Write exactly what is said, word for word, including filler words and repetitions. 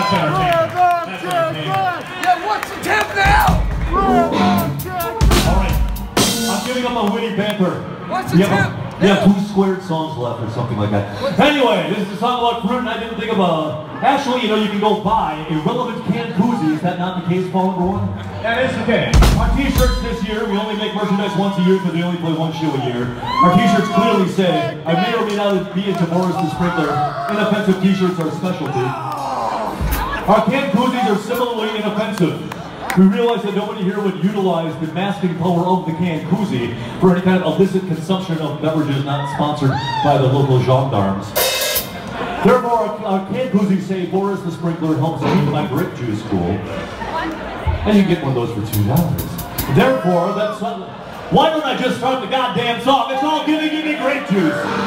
That's entertaining. That's entertaining. Yeah, what's the temp now? All right. I'm giving up on Winnie Panther. What's the You temp? have, you have two squared songs left or something like that. Anyway, this is a song about fruit and I didn't think of a... Actually, you know, you can go buy a relevant canned koozie. Is that not the case, Paul number one? That is the case. Our t-shirts this year, we only make merchandise once a year because we only play one show a year. Our t-shirts clearly say, I may or may not be into Boris the Sprinkler. Inoffensive t-shirts are a specialty. Our canned koozies are similarly inoffensive. We realize that nobody here would utilize the masking power of the canned koozie for any kind of illicit consumption of beverages not sponsored by the local gendarmes. Therefore, our, our canned koozies say Boris the Sprinkler helps keep my grape juice cool. And you can get one of those for two dollars. Therefore, that's... Why don't I just start the goddamn song? It's all giving me grape juice.